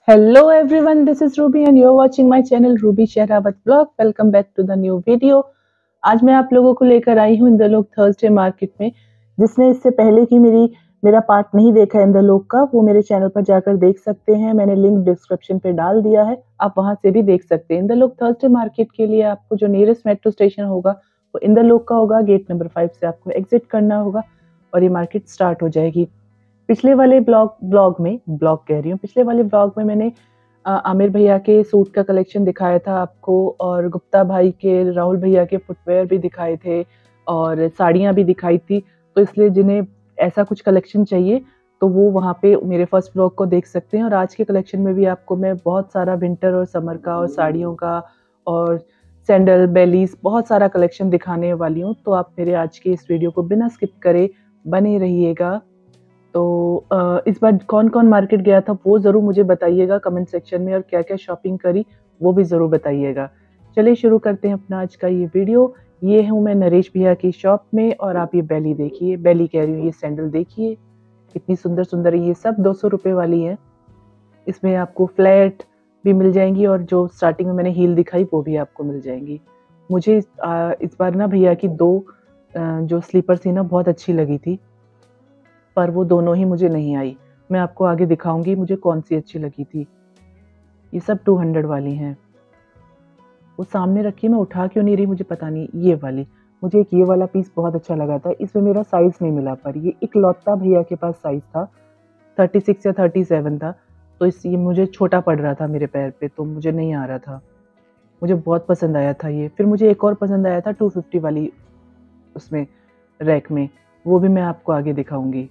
Hello everyone, this is Ruby and you're watching my channel Ruby Shehrawat Vlog. Welcome back to the new video. आज मैं आप लोगों को लेकर आई हूँ इंदलोक थर्सडे मार्केट में। जिसने इससे पहले की मेरा पार्ट नहीं देखा इंदलोक का, वो मेरे चैनल पर जाकर देख सकते हैं। मैंने लिंक डिस्क्रिप्शन पे डाल दिया है, आप वहां से भी देख सकते हैं। इंदलोक थर्सडे मार्केट के लिए आपको जो नियरेस्ट मेट्रो स्टेशन होगा वो इंदलोक का होगा। गेट नंबर 5 से आपको एग्जिट करना होगा और ये मार्केट स्टार्ट हो जाएगी। पिछले वाले ब्लॉग में मैंने आमिर भैया के सूट का कलेक्शन दिखाया था आपको, और गुप्ता भाई के, राहुल भैया के फुटवेयर भी दिखाए थे और साड़ियाँ भी दिखाई थी। तो इसलिए जिन्हें ऐसा कुछ कलेक्शन चाहिए तो वो वहाँ पे मेरे फर्स्ट ब्लॉग को देख सकते हैं। और आज के कलेक्शन में भी आपको मैं बहुत सारा विंटर और समर का और साड़ियों का और सैंडल बेलीज बहुत सारा कलेक्शन दिखाने वाली हूँ। तो आप मेरे आज के इस वीडियो को बिना स्किप करे बने रहिएगा। तो इस बार कौन कौन मार्केट गया था वो ज़रूर मुझे बताइएगा कमेंट सेक्शन में, और क्या क्या शॉपिंग करी वो भी ज़रूर बताइएगा। चलिए शुरू करते हैं अपना आज का ये वीडियो। ये हूँ मैं नरेश भैया की शॉप में, और आप ये बेली देखिए, बेली कह रही हूँ, ये सैंडल देखिए कितनी सुंदर सुंदर है। ये सब 200 रुपये वाली है। इसमें आपको फ्लैट भी मिल जाएंगी और जो स्टार्टिंग में मैंने हील दिखाई वो भी आपको मिल जाएंगी। मुझे इस बार ना भैया की दो जो स्लीपर थी ना बहुत अच्छी लगी थी, पर वो दोनों ही मुझे नहीं आई। मैं आपको आगे दिखाऊंगी मुझे कौन सी अच्छी लगी थी। ये सब 200 वाली हैं। वो सामने रखी, मैं उठा क्यों नहीं रही मुझे पता नहीं। ये वाली मुझे एक ये वाला पीस बहुत अच्छा लगा था। इसमें मेरा साइज नहीं मिला, पर ये इकलौता भैया के पास साइज था, 36 या 37 था। तो ये मुझे छोटा पड़ रहा था मेरे पैर पे, तो मुझे नहीं आ रहा था। मुझे बहुत पसंद आया था ये। फिर मुझे एक और पसंद आया था 250 वाली, उसमें रैक में, वो भी मैं आपको आगे दिखाऊंगी।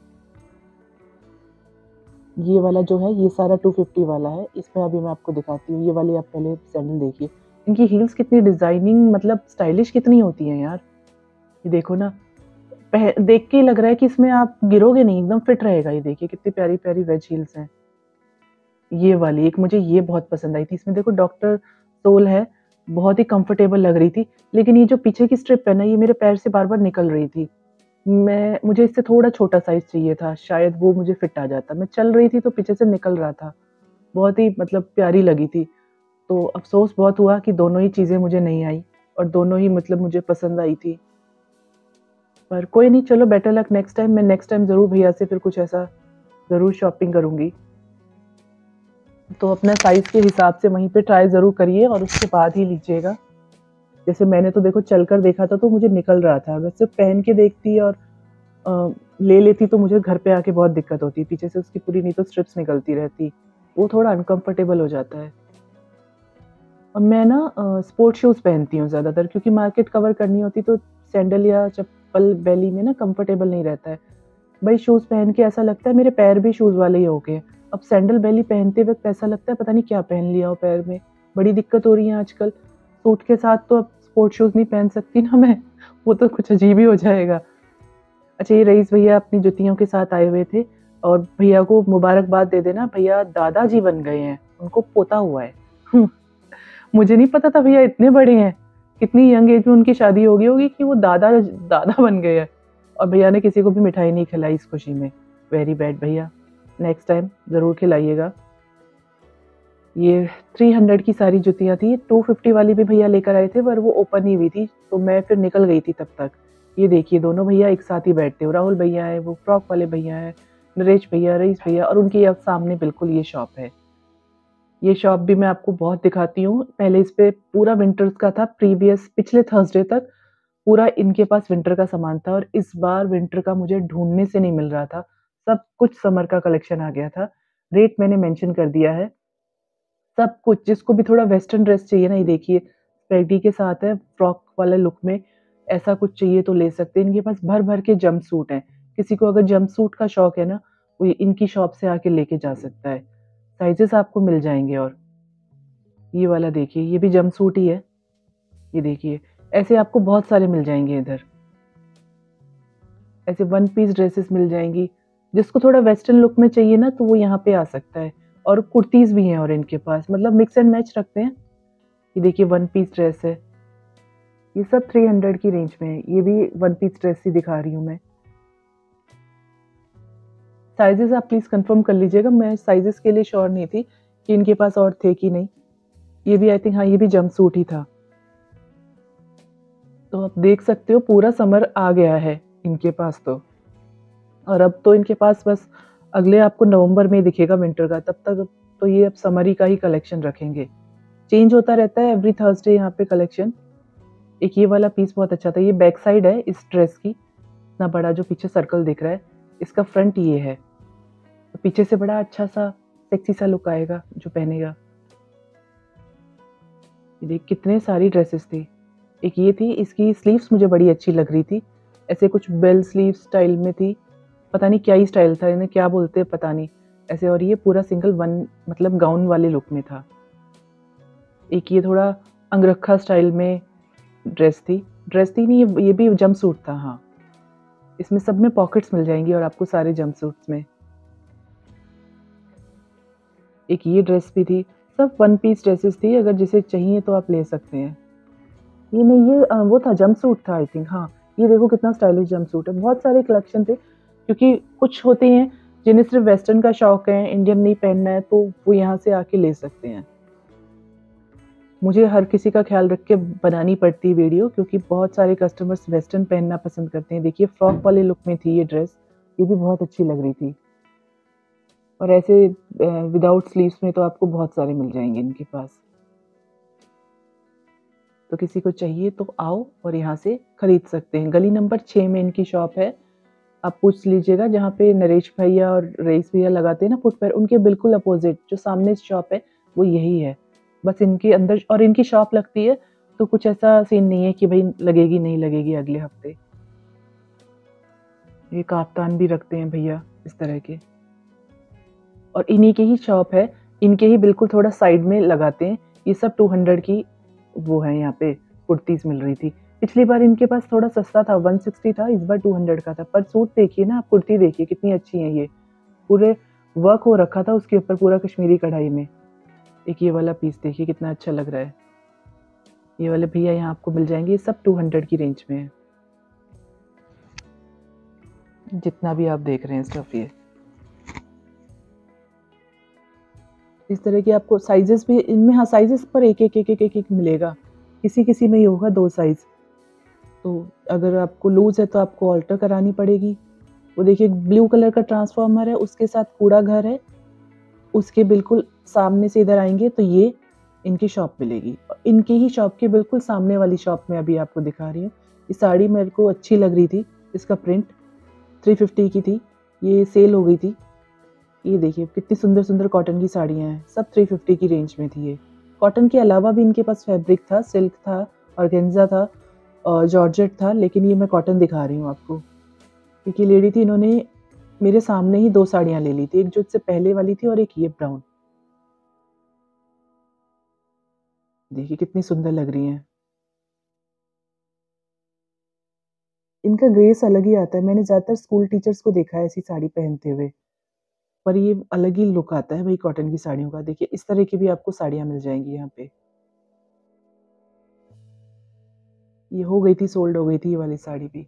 ये वाला जो है ये सारा 250 वाला है। इसमें अभी मैं आपको दिखाती हूँ। ये वाली आप पहले सैंडल देखिए, इनकी हील्स कितनी डिजाइनिंग, मतलब स्टाइलिश कितनी होती हैं यार। ये देखो ना, देख के ही लग रहा है कि इसमें आप गिरोगे नहीं, एकदम फिट रहेगा। ये देखिए कितनी प्यारी प्यारी वेज हील्स हैं। ये वाली एक मुझे ये बहुत पसंद आई थी। इसमें देखो डॉक्टर सोल है, बहुत ही कंफर्टेबल लग रही थी। लेकिन ये जो पीछे की स्ट्रिप है ना, ये मेरे पैर से बार बार निकल रही थी। मुझे इससे थोड़ा छोटा साइज चाहिए था, शायद वो मुझे फिट आ जाता। मैं चल रही थी तो पीछे से निकल रहा था। बहुत ही मतलब प्यारी लगी थी। तो अफ़सोस बहुत हुआ कि दोनों ही चीज़ें मुझे नहीं आई, और दोनों ही मतलब मुझे पसंद आई थी। पर कोई नहीं, चलो बेटर लक नेक्स्ट टाइम। मैं नेक्स्ट टाइम ज़रूर भैया से फिर कुछ ऐसा ज़रूर शॉपिंग करूँगी। तो अपना साइज़ के हिसाब से वहीं पे ट्राई ज़रूर करिए और उसके बाद ही लीजिएगा। जैसे मैंने तो देखो चलकर देखा था तो मुझे निकल रहा था। अगर सिर्फ पहन के देखती और ले लेती तो मुझे घर पे आके बहुत दिक्कत होती। पीछे से उसकी पूरी नहीं तो स्ट्रिप्स निकलती रहती, वो थोड़ा अनकंफर्टेबल हो जाता है। और मैं ना स्पोर्ट शूज़ पहनती हूँ ज़्यादातर, क्योंकि मार्केट कवर करनी होती तो सैंडल या चप्पल बेली में ना कंफर्टेबल नहीं रहता है। भाई शूज़ पहन के ऐसा लगता है मेरे पैर भी शूज़ वाले ही हो गए। अब सैंडल बेली पहनते वक्त ऐसा लगता है पता नहीं क्या पहन लिया हो पैर में। बड़ी दिक्कत हो रही है आजकल। सूट के साथ तो अब स्पोर्ट शूज़ नहीं पहन सकती ना मैं, वो तो कुछ अजीब ही हो जाएगा। अच्छा, ये रईस भैया अपनी जुतियों के साथ आए हुए थे, और भैया को मुबारकबाद दे देना, भैया दादाजी बन गए हैं, उनको पोता हुआ है। मुझे नहीं पता था भैया इतने बड़े हैं। कितनी यंग एज में उनकी शादी हो गई होगी कि वो दादा दादा बन गए हैं। और भैया ने किसी को भी मिठाई नहीं खिलाई इस खुशी में। वेरी बैड भैया, नेक्स्ट टाइम ज़रूर खिलाइएगा। ये 300 की सारी जुतियाँ थी। 250 वाली भी भैया लेकर आए थे, पर वो ओपन ही हुई थी तो मैं फिर निकल गई थी तब तक। ये देखिए दोनों भैया एक साथ ही बैठते हो। राहुल भैया है, वो फ्रॉक वाले भैया है, नरेश भैया, रईस भैया, और उनके अब सामने बिल्कुल ये शॉप है। ये शॉप भी मैं आपको बहुत दिखाती हूँ। पहले इस पे पूरा विंटर्स का था, पिछले थर्सडे तक पूरा इनके पास विंटर का सामान था, और इस बार विंटर का मुझे ढूँढने से नहीं मिल रहा था। सब कुछ समर का कलेक्शन आ गया था। रेट मैंने मेंशन कर दिया है। सब कुछ, जिसको भी थोड़ा वेस्टर्न ड्रेस चाहिए ना, ये देखिए स्पेगडी के साथ है, फ्रॉक वाले लुक में, ऐसा कुछ चाहिए तो ले सकते हैं। इनके पास भर-भर के जंप सूट हैं। किसी को अगर जंप सूट का शौक है ना, वो इनकी शॉप से आके लेके जा सकता है। साइज़ेस आपको मिल जाएँगे। और ये वाला देखिए, ये भी जंप सूट ही है। ये देखिए, ऐसे आपको बहुत सारे मिल जाएँगे इधर। ऐसे वन पीस ड्रेसेस मिल जाएँगी। जिसको थोड़ा वेस्टर्न लुक में चाहिए ना, तो वो यहाँ पे आ सकता है। और कुर्तीज़ भी हैं और इनके पास, मतलब मिक्स एंड मैच रखते हैं। ये देखिए वन पीस ड्रेस है। ये सब 300 की रेंज में है। ये भी वन पीस ड्रेस ही दिखा रही हूँ मैं। साइजेस आप प्लीज़ कंफर्म कर लीजिएगा, मैं साइजेस के लिए श्योर नहीं थी कि इनके पास और थे कि नहीं। ये भी आई थिंक, हाँ ये भी जंप सूट ही था। तो आप देख सकते हो पूरा समर आ गया है इनके पास तो। और अब तो इनके पास बस अगले आपको नवंबर में दिखेगा विंटर का, तब तक तो ये अब समरी का ही कलेक्शन रखेंगे। चेंज होता रहता है एवरी थर्सडे यहाँ पे कलेक्शन। एक ये वाला पीस बहुत अच्छा था, ये बैक साइड है इस ड्रेस की, इतना बड़ा जो पीछे सर्कल दिख रहा है, इसका फ्रंट ये है, तो पीछे से बड़ा अच्छा सा सेक्सी सा लुक आएगा जो पहनेगा। ये देख कितने सारी ड्रेसेस थी। एक ये थी, इसकी स्लीव्स मुझे बड़ी अच्छी लग रही थी, ऐसे कुछ बेल स्लीव स्टाइल में थी, पता नहीं क्या ही स्टाइल था, इन्हें क्या बोलते हैं पता नहीं ऐसे। और ये पूरा सिंगल वन मतलब गाउन वाले लुक में था। एक ये थोड़ा अंगरखा स्टाइल में ड्रेस थी नहीं, ये भी जंप सूट था। हाँ, इसमें सब में पॉकेट्स मिल जाएंगी और आपको सारे जंप सूट्स में। एक ये ड्रेस भी थी, सब वन पीस ड्रेसेस थी, अगर जिसे चाहिए तो आप ले सकते हैं। ये नहीं, ये वो था जंप सूट था आई थिंक। हाँ, ये देखो कितना स्टाइलिश जंप सूट है। बहुत सारे कलेक्शन थे, क्योंकि कुछ होते हैं जिन्हें सिर्फ वेस्टर्न का शौक है, इंडियन नहीं पहनना है, तो वो यहाँ से आके ले सकते हैं। मुझे हर किसी का ख्याल रख के बनानी पड़ती है वीडियो, क्योंकि बहुत सारे कस्टमर्स वेस्टर्न पहनना पसंद करते हैं। देखिए फ्रॉक वाले लुक में थी ये ड्रेस, ये भी बहुत अच्छी लग रही थी। और ऐसे विदाउट स्लीव्स में तो आपको बहुत सारे मिल जाएंगे इनके पास। तो किसी को चाहिए तो आओ और यहाँ से खरीद सकते हैं। गली नंबर 6 में इनकी शॉप है, आप पूछ लीजिएगा, जहाँ पे नरेश भैया और रईस भैया लगाते हैं ना फुटवेयर, उनके बिल्कुल अपोजिट जो सामने शॉप है वो यही है। बस इनके अंदर, और इनकी शॉप लगती है तो कुछ ऐसा सीन नहीं है कि भाई लगेगी नहीं लगेगी अगले हफ्ते। ये काफ्तान भी रखते हैं भैया इस तरह के, और इन्हीं की ही शॉप है, इनके ही बिल्कुल थोड़ा साइड में लगाते हैं। ये सब 200 की वो है, यहाँ पे कुर्तीज मिल रही थी। पिछली बार इनके पास थोड़ा सस्ता था, 160 था, इस बार 200 का था। पर सूट देखिए ना आप, कुर्ती देखिए कितनी अच्छी है, ये पूरे वर्क हो रखा था उसके ऊपर पूरा कश्मीरी कढ़ाई में। एक ये वाला पीस देखिए कितना अच्छा लग रहा है। ये वाले भैया यहाँ आपको मिल जाएंगे, ये सब 200 की रेंज में है, जितना भी आप देख रहे हैं स्टफ। ये इस तरह के आपको साइजेस भी इनमें, हाँ साइजेस पर एक मिलेगा, किसी में ही होगा 2 साइज। तो अगर आपको लूज है तो आपको ऑल्टर करानी पड़ेगी। वो देखिए ब्लू कलर का ट्रांसफार्मर है, उसके साथ कूड़ा घर है, उसके बिल्कुल सामने से इधर आएंगे तो ये इनकी शॉप मिलेगी। इनकी ही शॉप के बिल्कुल सामने वाली शॉप में अभी आपको दिखा रही हूँ। ये साड़ी मेरे को अच्छी लग रही थी, इसका प्रिंट 350 की थी, ये सेल हो गई थी। ये देखिए कितनी सुंदर सुंदर कॉटन की साड़ियाँ हैं, सब 350 की रेंज में थी। ये कॉटन के अलावा भी इनके पास फैब्रिक था, सिल्क था, ऑर्गेन्जा था और जॉर्जेट था, लेकिन ये मैं कॉटन दिखा रही हूँ आपको। क्योंकि लेडी थी, इन्होंने मेरे सामने ही 2 साड़ियाँ ले ली थी, एक जो इससे पहले वाली थी और एक ये ब्राउन। देखिए कितनी सुंदर लग रही हैं। इनका ग्रेस अलग ही आता है, मैंने ज़्यादातर स्कूल टीचर्स को देखा है ऐसी साड़ी पहनते हुए, पर ये अलग ही लुक आता है भाई कॉटन की साड़ियों का। देखिए इस तरह की भी आपको साड़ियाँ मिल जाएंगी यहाँ पे। ये हो गई थी, सोल्ड हो गई थी ये वाली साड़ी भी।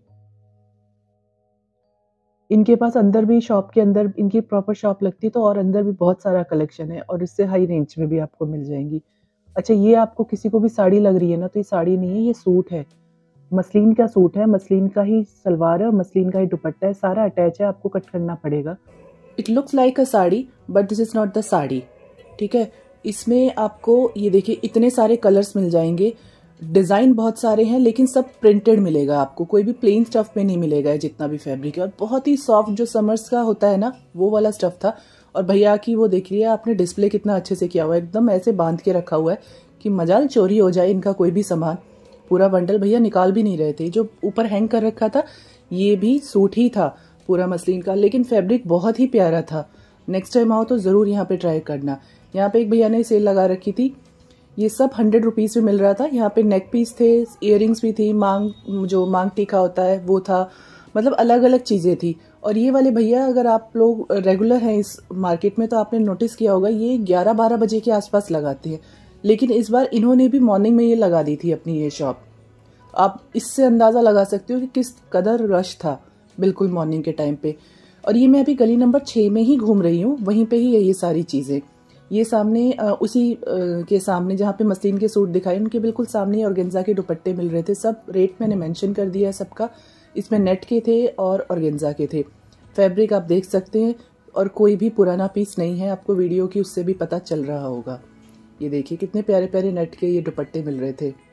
इनके पास अंदर भी, शॉप के अंदर इनकी प्रॉपर शॉप लगती है तो, और अंदर भी बहुत सारा कलेक्शन है और इससे हाई रेंज में भी आपको मिल जाएंगी। अच्छा, ये आपको किसी को भी साड़ी लग रही है ना, तो ये साड़ी नहीं है, ये सूट है, मसलिन का सूट है, मसलिन का ही सलवार है और मसलिन का ही दुपट्टा है, सारा अटैच है, आपको कट करना पड़ेगा। It looks like a sari but this is not the sari, ठीक है। इसमें आपको ये देखिए इतने सारे कलर्स मिल जाएंगे, डिजाइन बहुत सारे हैं, लेकिन सब प्रिंटेड मिलेगा आपको, कोई भी प्लेन स्टफ में नहीं मिलेगा जितना भी फैब्रिक है। और बहुत ही सॉफ्ट जो समर्स का होता है ना, वो वाला स्टफ था। और भैया की वो देख लिया आपने, डिस्प्ले कितना अच्छे से किया हुआ है, एकदम ऐसे बांध के रखा हुआ है कि मजाल चोरी हो जाए इनका कोई भी सामान। पूरा बंडल भैया निकाल भी नहीं रहे थे। जो ऊपर हैंग कर रखा था ये भी सूट ही था पूरा मसलिन का, लेकिन फैब्रिक बहुत ही प्यारा था। नेक्स्ट टाइम आओ तो जरूर यहाँ पे ट्राई करना। यहाँ पे एक भैया ने सेल लगा रखी थी, ये सब 100 रुपीज में मिल रहा था। यहाँ पे नेक पीस थे, इयररिंग्स भी थी, जो मांग टीका होता है वो था, मतलब अलग अलग चीजें थी। और ये वाले भैया, अगर आप लोग रेगुलर हैं इस मार्केट में तो आपने नोटिस किया होगा, ये 11-12 बजे के आसपास लगाते हैं, लेकिन इस बार इन्होंने भी मॉर्निंग में ये लगा दी थी अपनी ये शॉप। आप इससे अंदाजा लगा सकते हो कि किस कदर रश था बिल्कुल मॉर्निंग के टाइम पे। और ये मैं अभी गली नंबर 6 में ही घूम रही हूँ, वहीं पे ही है ये सारी चीजें। ये सामने उसी के सामने जहाँ पे मसलिन के सूट दिखाए उनके बिल्कुल सामने ऑर्गेन्जा के दुपट्टे मिल रहे थे। सब रेट मैंने मेंशन कर दिया है सबका। इसमें नेट के थे और ऑर्गेन्जा के थे। फैब्रिक आप देख सकते हैं और कोई भी पुराना पीस नहीं है, आपको वीडियो की उससे भी पता चल रहा होगा। ये देखिए कितने प्यारे प्यारे नेट के ये दुपट्टे मिल रहे थे।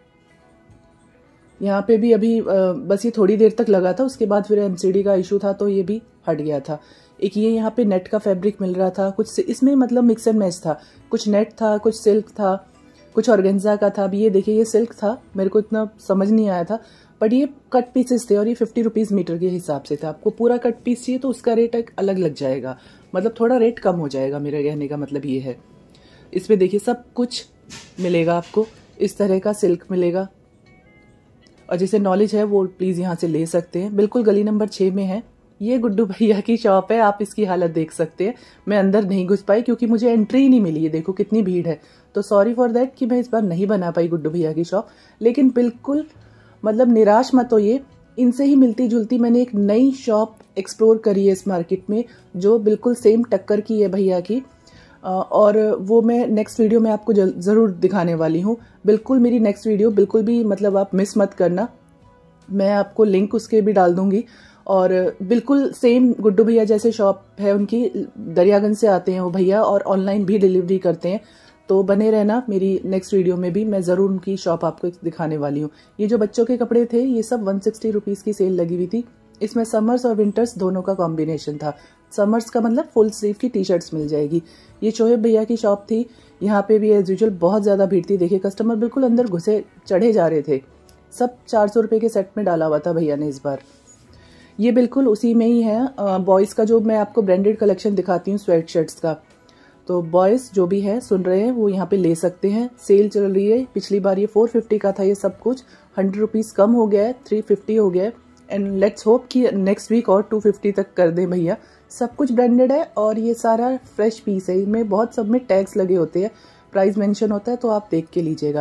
यहाँ पे भी अभी बस ये थोड़ी देर तक लगा था, उसके बाद फिर एमसीडी का इशू था तो ये भी हट गया था। एक ये यहाँ पे नेट का फैब्रिक मिल रहा था, कुछ इसमें मतलब मिक्स एंड मैच था, कुछ नेट था, कुछ सिल्क था, कुछ ऑर्गेन्जा का था। अभी ये देखिए ये सिल्क था, मेरे को इतना समझ नहीं आया था, बट ये कट पीसेस थे और ये 50 रुपीज़ मीटर के हिसाब से था। आपको पूरा कट पीस चाहिए तो उसका रेट एक अलग लग जाएगा, मतलब थोड़ा रेट कम हो जाएगा। मेरे कहने का मतलब ये है। इसमें देखिए सब कुछ मिलेगा आपको, इस तरह का सिल्क मिलेगा और जिसे नॉलेज है वो प्लीज़ यहाँ से ले सकते हैं। बिल्कुल गली नंबर 6 में है। ये गुड्डू भैया की शॉप है, आप इसकी हालत देख सकते हैं। मैं अंदर नहीं घुस पाई क्योंकि मुझे एंट्री ही नहीं मिली है। देखो कितनी भीड़ है, तो सॉरी फॉर दैट कि मैं इस बार नहीं बना पाई गुड्डू भैया की शॉप। लेकिन बिल्कुल मतलब निराश मत होइए, इनसे ही मिलती जुलती मैंने एक नई शॉप एक्सप्लोर करी है इस मार्केट में जो बिल्कुल सेम टक्कर की है भैया की, और वो मैं नेक्स्ट वीडियो में आपको ज़रूर दिखाने वाली हूँ। बिल्कुल मेरी नेक्स्ट वीडियो बिल्कुल भी मतलब आप मिस मत करना, मैं आपको लिंक उसके भी डाल दूंगी। और बिल्कुल सेम गुड्डू भैया जैसे शॉप है उनकी, दरियागंज से आते हैं वो भैया और ऑनलाइन भी डिलीवरी करते हैं। तो बने रहना मेरी नेक्स्ट वीडियो में भी, मैं ज़रूर उनकी शॉप आपको दिखाने वाली हूँ। ये जो बच्चों के कपड़े थे ये सब 160 रुपीज़ की सेल लगी हुई थी। इसमें समर्स और विंटर्स दोनों का कॉम्बिनेशन था। समर्स का मतलब फुल स्लीव की टी शर्ट्स मिल जाएगी। ये शोएब भैया की शॉप थी। यहाँ पे भी एज यूजुअल बहुत ज़्यादा भीड़ थी। देखिए कस्टमर बिल्कुल अंदर घुसे चढ़े जा रहे थे। सब 400 रुपये के सेट में डाला हुआ था भैया ने इस बार। ये बिल्कुल उसी में ही है। बॉयज़ का जो मैं आपको ब्रांडेड कलेक्शन दिखाती हूँ स्वेट शर्ट्स का, तो बॉयज़ जो भी है सुन रहे हैं वो यहाँ पे ले सकते हैं। सेल चल रही है। पिछली बार ये 450 का था, ये सब कुछ 100 रुपीज़ कम हो गया है, 350 हो गया है। एंड लेट्स होप कि नेक्स्ट वीक और 250 तक कर दें भैया। सब कुछ ब्रांडेड है और ये सारा फ्रेश पीस है। इनमें बहुत सब में टैग्स लगे होते हैं, प्राइस मेंशन होता है, तो आप देख के लीजिएगा।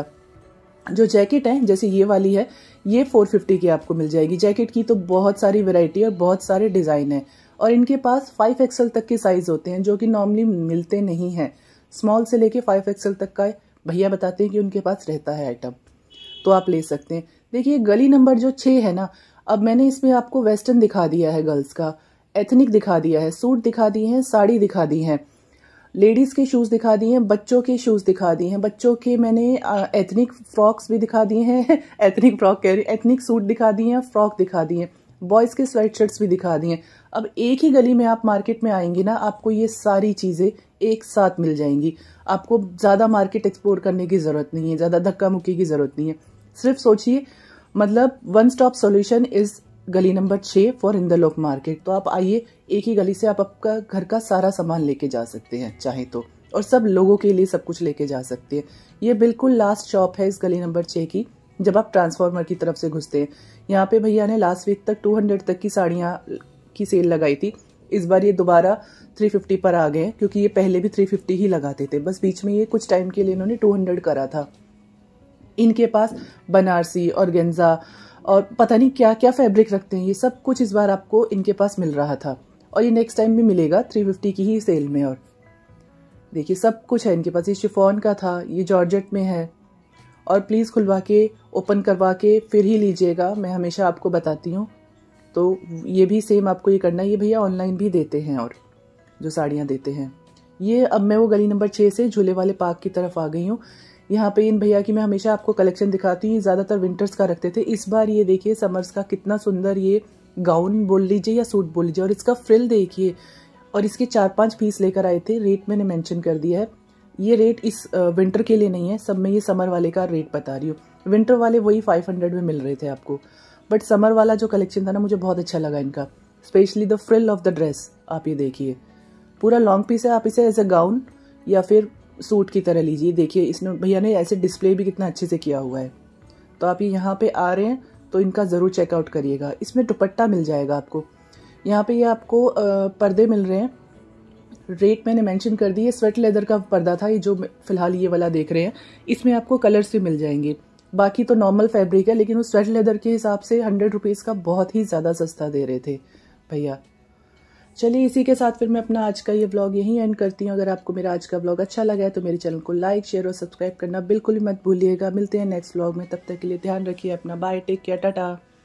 जो जैकेट है जैसे ये वाली है, ये 450 की आपको मिल जाएगी। जैकेट की तो बहुत सारी वैरायटी और बहुत सारे डिज़ाइन है और इनके पास 5XL तक के साइज़ होते हैं जो कि नॉर्मली मिलते नहीं हैं। स्मॉल से लेके 5XL तक का भैया बताते हैं कि उनके पास रहता है आइटम, तो आप ले सकते हैं। देखिए गली नंबर जो 6 है ना, अब मैंने इसमें आपको वेस्टर्न दिखा दिया है, गर्ल्स का एथनिक दिखा दिया है, सूट दिखा दिए हैं, साड़ी दिखा दी हैं, लेडीज़ के शूज़ दिखा दिए हैं, बच्चों के शूज़ दिखा दिए हैं। बच्चों के मैंने एथनिक फ्रॉक्स भी दिखा दिए हैं एथनिक फ्रॉक कह रही, एथनिक सूट दिखा दिए हैं, फ्रॉक दिखा दिए हैं, बॉयज़ के स्वेट शर्ट्स भी दिखा दिए हैं। अब एक ही गली में आप मार्केट में आएंगे ना, आपको ये सारी चीज़ें एक साथ मिल जाएंगी। आपको ज़्यादा मार्केट एक्सप्लोर करने की ज़रूरत नहीं है, ज़्यादा धक्का मुक्की की ज़रूरत नहीं है। सिर्फ सोचिए, मतलब वन स्टॉप सोल्यूशन इज़ गली नंबर 6 फॉर इंदलोक मार्केट। तो आप आइए, एक ही गली से आप आपका घर का सारा सामान लेके जा सकते हैं चाहे तो, और सब लोगों के लिए सब कुछ लेके जा सकते हैं। ये बिल्कुल लास्ट शॉप है इस गली नंबर 6 की, जब आप ट्रांसफार्मर की तरफ से घुसते हैं। यहाँ पे भैया ने लास्ट वीक तक 200 तक की साड़ियाँ की सेल लगाई थी। इस बार ये दोबारा 350 पर आ गए हैं क्योंकि ये पहले भी 350 ही लगाते थे, बस बीच में ये कुछ टाइम के लिए इन्होंने 200 करा था। इनके पास बनारसी और ऑर्गेन्जा और पता नहीं क्या क्या फैब्रिक रखते हैं, ये सब कुछ इस बार आपको इनके पास मिल रहा था और ये नेक्स्ट टाइम भी मिलेगा 350 की ही सेल में। और देखिए सब कुछ है इनके पास। ये शिफॉन का था, ये जॉर्जेट में है, और प्लीज़ खुलवा के ओपन करवा के फिर ही लीजिएगा, मैं हमेशा आपको बताती हूँ। तो ये भी सेम आपको ये करना है। ये भैया ऑनलाइन भी देते हैं और जो साड़ियाँ देते हैं। ये अब मैं वो गली नंबर 6 से झूले वाले पार्क की तरफ आ गई हूँ। यहाँ पे इन भैया की मैं हमेशा आपको कलेक्शन दिखाती हूँ, ज़्यादातर विंटर्स का रखते थे। इस बार ये देखिए समर्स का कितना सुंदर ये गाउन बोल लीजिए या सूट बोल लीजिए, और इसका फ्रिल देखिए, और इसके 4-5 पीस लेकर आए थे। रेट मैंने मेंशन कर दिया है। ये रेट इस विंटर के लिए नहीं है, सब में ये समर वाले का रेट बता रही हूँ। विंटर वाले वही 500 में मिल रहे थे आपको, बट समर वाला जो कलेक्शन था ना मुझे बहुत अच्छा लगा इनका, specially the frill of the dress. आप ये देखिए पूरा लॉन्ग पीस है, आप इसे एज अ गाउन या फिर सूट की तरह लीजिए। देखिए इसमें भैया ने ऐसे डिस्प्ले भी कितना अच्छे से किया हुआ है। तो आप ये यहाँ पे आ रहे हैं तो इनका ज़रूर चेकआउट करिएगा। इसमें दुपट्टा मिल जाएगा आपको। यहाँ पे ये आपको पर्दे मिल रहे हैं, रेट मैंने मेंशन कर दी है। स्वेट लेदर का पर्दा था ये जो फिलहाल ये वाला देख रहे हैं, इसमें आपको कलर्स भी मिल जाएंगे। बाकी तो नॉर्मल फैब्रिक है, लेकिन उस स्वेट लेदर के हिसाब से 100 रुपीज़ का बहुत ही ज़्यादा सस्ता दे रहे थे भैया। चलिए इसी के साथ फिर मैं अपना आज का ये व्लॉग यहीं एंड करती हूँ। अगर आपको मेरा आज का व्लॉग अच्छा लगा है तो मेरे चैनल को लाइक शेयर और सब्सक्राइब करना बिल्कुल भी मत भूलिएगा। मिलते हैं नेक्स्ट व्लॉग में, तब तक के लिए ध्यान रखिए अपना। Bye, take care, Tata.